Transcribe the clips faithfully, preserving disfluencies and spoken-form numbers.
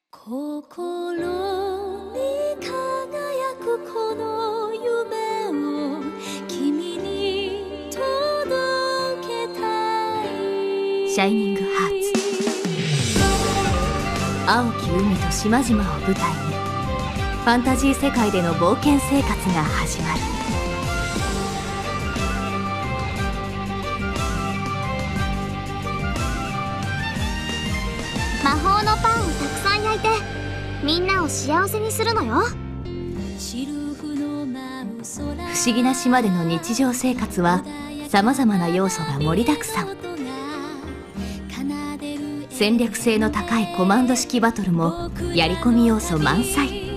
心に輝くこの夢を君に届けたい。 シャイニングハーツ。青き海と島々を舞台にファンタジー世界での冒険生活が始まる。 魔法のパンをたくさん焼いてみんなを幸せにするのよ。 不思議な島での日常生活はさまざまな要素が盛りだくさん。戦略性の高いコマンド式バトルもやり込み要素満載。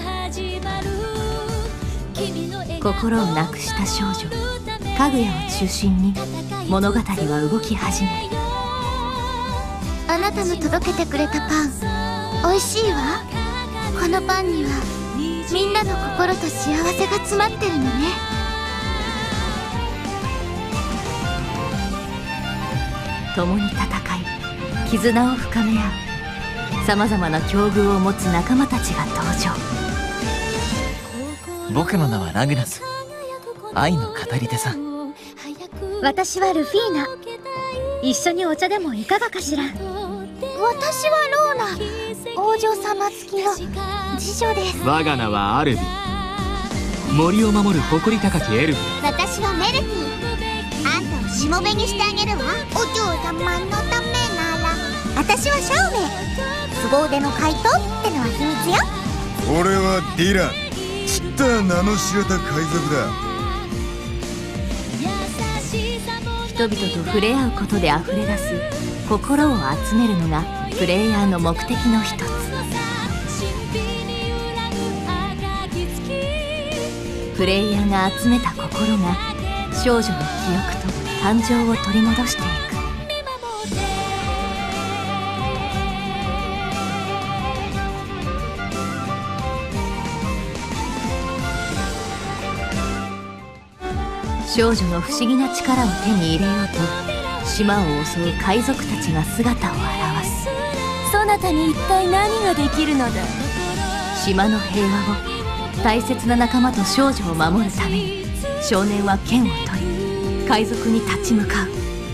心をなくした少女かぐやを中心に物語は動き始める。 あなたの届けてくれたパン美味しいわ。このパンにはみんなの心と幸せが詰まってるのね。 共に戦い絆を深め合うさまざまな境遇を持つ仲間たちが登場。 僕の名はラグナス、愛の語り手さ。 私はルフィーナ。一緒にお茶でもいかがかしら。 私はローナ、王女様付きの次女です。 我が名はアルビ、森を守る誇り高きエルフ。 私はメルティ、あんたをしもべにしてあげるわ。お嬢様のためなら。私はシャオメ、凄腕の怪盗ってのは秘密よ。 俺はディラン、ちった名の知れた海賊だ。 人々と触れ合うことであふれ出す心を集めるのがプレイヤーの目的の一つ。プレイヤーが集めた心が少女の記憶と感情を取り戻していく。少女の不思議な力を手に入れようと島を襲う海賊たちが姿を現す。 そなたに一体何ができるのだ。 島の平和を大切な仲間と少女を守るために少年は剣を取り海賊に立ち向かう。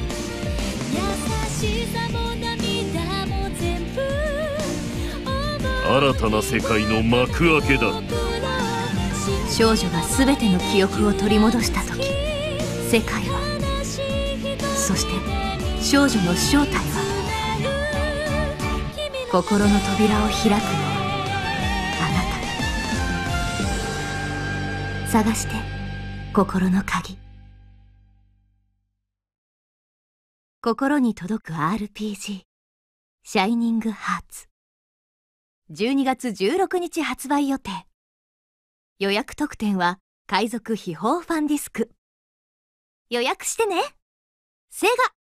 新たな世界の幕開けだ。 少女が全ての記憶を取り戻した時、世界は、そして少女の正体は、心の扉を開くのはあなた。探して心の鍵。心に届く アールピージー シャイニングハーツ。じゅうにがつじゅうろくにち発売予定。予約特典は海賊秘宝ファンディスク。予約してね。セガ